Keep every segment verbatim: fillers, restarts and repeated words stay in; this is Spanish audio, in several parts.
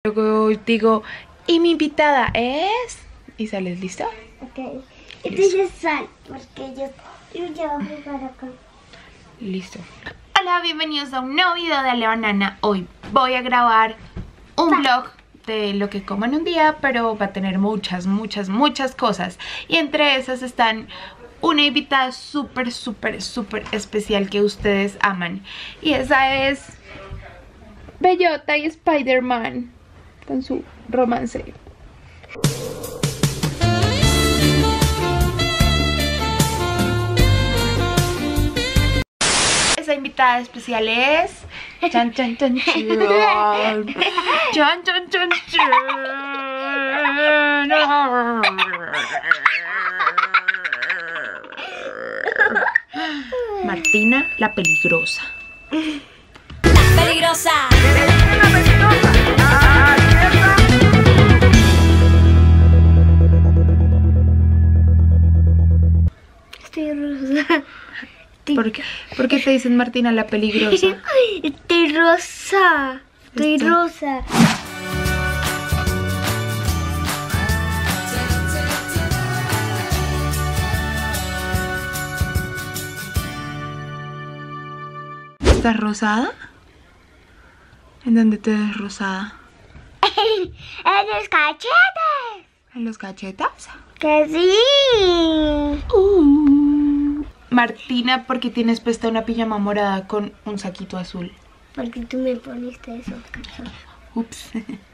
Luego digo, y mi invitada es... ¿Y sales lista? Ok. Entonces sal, porque yo, yo ya voy a jugar acá. Listo. Hola, bienvenidos a un nuevo video de Ale Banana. Hoy voy a grabar un vlog de lo que como en un día, pero va a tener muchas, muchas, muchas cosas. Y entre esas están una invitada súper, súper, súper especial que ustedes aman. Y esa es Bellota y Spider-Man con su romance. Esa invitada especial es... Chan, chan, chan, chan. Chan, chan, chan, chan. Martina la peligrosa. La peligrosa. Estoy rosa. ¿Por qué? ¿Por qué te dicen Martina la peligrosa? Estoy rosa. Estoy Está. rosa. ¿Estás rosada? ¿En dónde te ves rosada? En los cachetes. ¿En los cachetas? Que sí. Uh. Martina, ¿por qué tienes puesta una pijama morada con un saquito azul? Porque tú me poniste eso. Ups.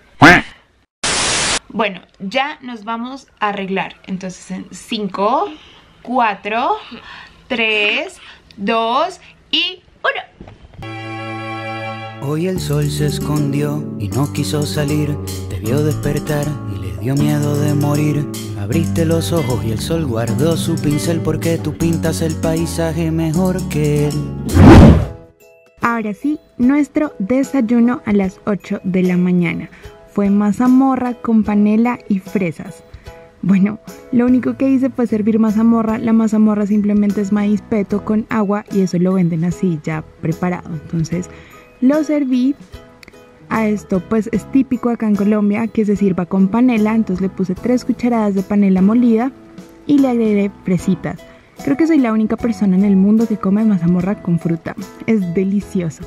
Bueno, ya nos vamos a arreglar. Entonces en cinco, cuatro, tres, dos y uno. Hoy el sol se escondió y no quiso salir. Te vio despertar y le dio miedo de morir. Abriste los ojos y el sol guardó su pincel, porque tú pintas el paisaje mejor que él. Ahora sí, nuestro desayuno a las ocho de la mañana fue mazamorra con panela y fresas. Bueno, lo único que hice fue servir mazamorra. La mazamorra simplemente es maíz peto con agua y eso lo venden así ya preparado. Entonces lo serví. A esto pues es típico acá en Colombia que se sirva con panela. Entonces le puse tres cucharadas de panela molida y le agregué fresitas. Creo que soy la única persona en el mundo que come mazamorra con fruta. Es delicioso.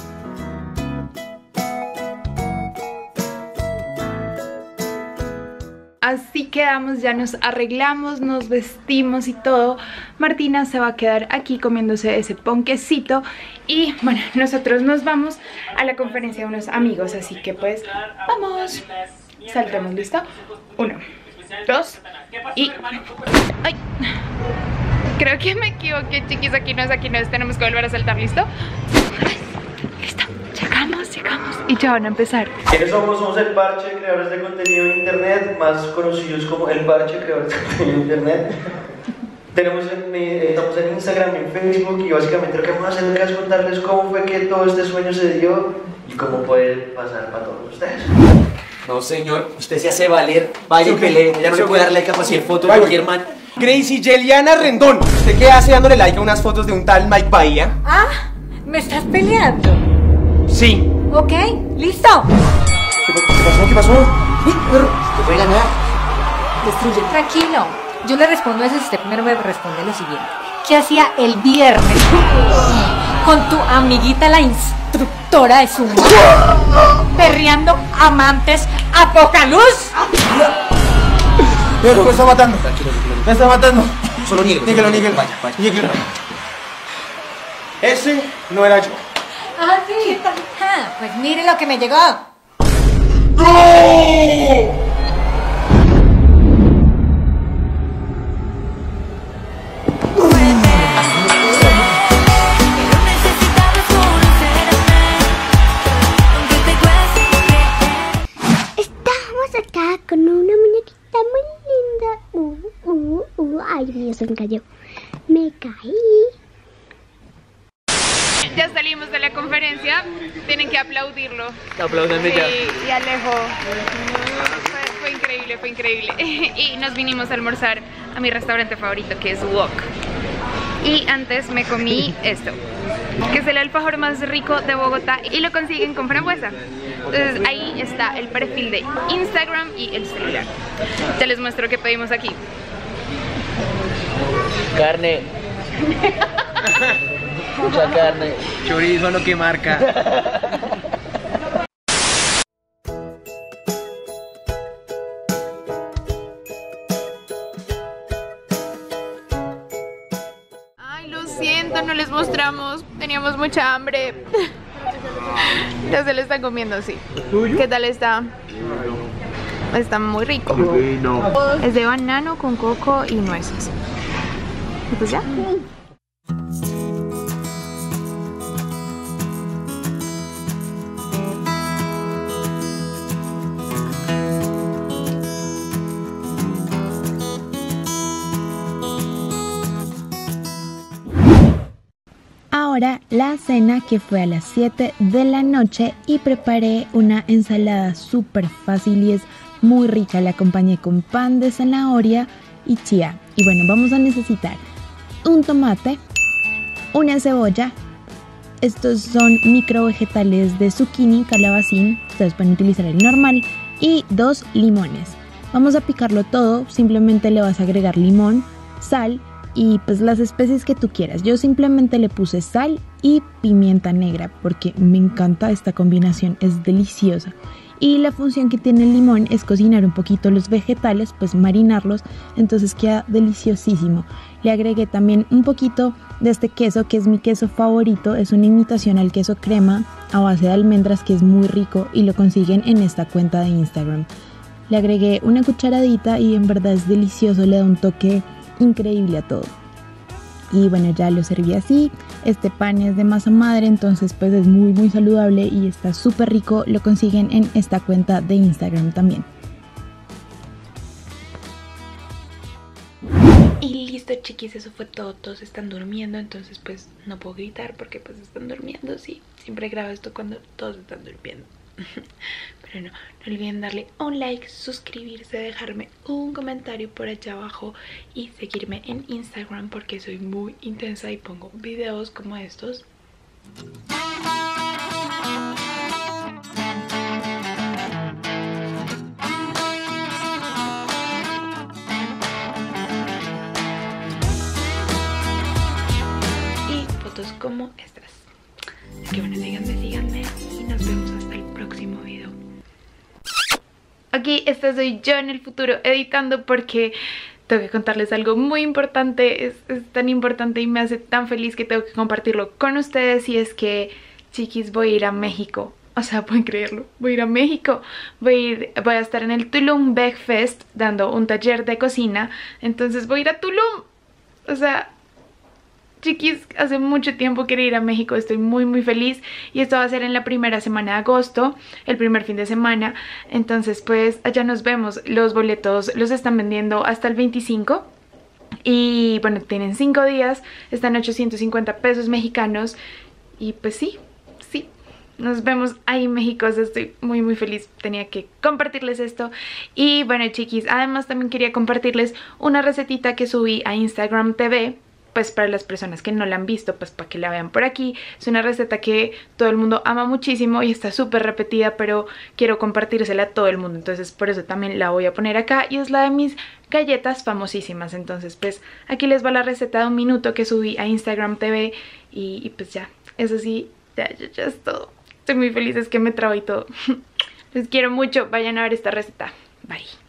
Así quedamos, ya nos arreglamos, nos vestimos y todo. Martina se va a quedar aquí comiéndose ese ponquecito. Y bueno, nosotros nos vamos a la conferencia de unos amigos. Así que pues, ¡vamos! Saldremos, ¿listo? Uno, dos y... ¡Ay! Creo que me equivoqué, chiquis, aquí no es, aquí no es. Tenemos que volver a saltar, ¿listo? Listo, llegamos, llegamos y ya van a empezar. ¿Quiénes somos? Somos El Parche, creadores de contenido en internet, más conocidos como El Parche, creadores de contenido en internet. Tenemos en, eh, estamos en Instagram, en Facebook, y básicamente lo que vamos a hacer es contarles cómo fue que todo este sueño se dio y cómo puede pasar para todos ustedes. No, señor, usted se hace valer, vaya y pelee, ya no le puede dar like a cualquier foto de cualquier man. Gracie Yeliana Rendón, ¿usted qué hace dándole like a unas fotos de un tal Mike Bahía? Ah, ¿me estás peleando? Sí. Ok, listo. ¿Qué, qué pasó? ¿Qué pasó? ¿Eh, perro? ¿Te puede ganar? Destruye. Tranquilo. Yo le respondo eso si usted primero me responde lo siguiente. ¿Qué hacía el viernes con tu amiguita la instructora de Zumba? Perreando amantes a poca luz. Pero me está matando. Tranquilo, tranquilo. Me está matando. Solo niegue. Níguelo, níguelo. Vaya, vaya. Níguelo. Ese no era yo. Ah, sí. Ah, pues mire lo que me llegó. ¡No! Estamos acá con una muñequita muy linda. Uh, uh, uh. Ay, Dios mío, se me cayó. Me caí. Ya salimos de la conferencia, tienen que aplaudirlo. Aplaudanme ya. Y, y Alejo, fue, fue increíble, fue increíble. Y nos vinimos a almorzar a mi restaurante favorito, que es Wok. Y antes me comí esto, que es el alfajor más rico de Bogotá y lo consiguen con frambuesa. Entonces ahí está el perfil de Instagram y el celular. Ya les muestro qué pedimos aquí. Carne. Mucha carne. Chorizo lo que marca. Ay, lo siento, no les mostramos. Teníamos mucha hambre. Ya se lo están comiendo, sí. ¿Qué tal está? Está muy rico. Es de banano con coco y nueces. Y pues ya. Ahora la cena, que fue a las siete de la noche, y preparé una ensalada súper fácil y es muy rica. La acompañé con pan de zanahoria y chía. Y bueno, vamos a necesitar un tomate, una cebolla, estos son micro vegetales de zucchini, calabacín, ustedes pueden utilizar el normal, y dos limones. Vamos a picarlo todo, simplemente le vas a agregar limón, sal y pues las especies que tú quieras. Yo simplemente le puse sal y pimienta negra porque me encanta esta combinación, es deliciosa. Y la función que tiene el limón es cocinar un poquito los vegetales, pues marinarlos, entonces queda deliciosísimo. Le agregué también un poquito de este queso, que es mi queso favorito, es una imitación al queso crema a base de almendras que es muy rico y lo consiguen en esta cuenta de Instagram. Le agregué una cucharadita y en verdad es delicioso, le da un toque increíble a todo. Y bueno, ya lo serví así. Este pan es de masa madre, entonces pues es muy muy saludable y está súper rico. Lo consiguen en esta cuenta de Instagram también. Y listo, chiquis, eso fue todo. Todos están durmiendo, entonces pues no puedo gritar porque pues están durmiendo. Sí, siempre grabo esto cuando todos están durmiendo. Pero no, no olviden darle un like, suscribirse, dejarme un comentario por allá abajo y seguirme en Instagram porque soy muy intensa y pongo videos como estos. Y fotos como estas. Así que bueno, síganme, síganme y nos vemos hasta el próximo video. Aquí esta soy yo en el futuro editando porque tengo que contarles algo muy importante. Es, es tan importante y me hace tan feliz que tengo que compartirlo con ustedes. Y es que, chiquis, voy a ir a México. O sea, pueden creerlo, voy a ir a México. Voy a, ir, voy a estar en el Tulum Veg Fest dando un taller de cocina. Entonces voy a ir a Tulum. O sea, chiquis, hace mucho tiempo quería ir a México, estoy muy muy feliz y esto va a ser en la primera semana de agosto, el primer fin de semana, entonces pues allá nos vemos. Los boletos los están vendiendo hasta el veinticinco y bueno, tienen cinco días, están ochocientos cincuenta pesos mexicanos y pues sí, sí, nos vemos ahí en México. O sea, estoy muy muy feliz, tenía que compartirles esto. Y bueno, chiquis, además también quería compartirles una recetita que subí a Instagram T V, pues para las personas que no la han visto, pues para que la vean por aquí. Es una receta que todo el mundo ama muchísimo y está súper repetida, pero quiero compartírsela a todo el mundo, entonces por eso también la voy a poner acá. Y es la de mis galletas famosísimas. Entonces pues aquí les va la receta de un minuto que subí a Instagram T V. Y, y pues ya, eso sí, ya, ya, ya es todo. Estoy muy feliz, es que me trabo y todo. Les quiero mucho, vayan a ver esta receta. Bye.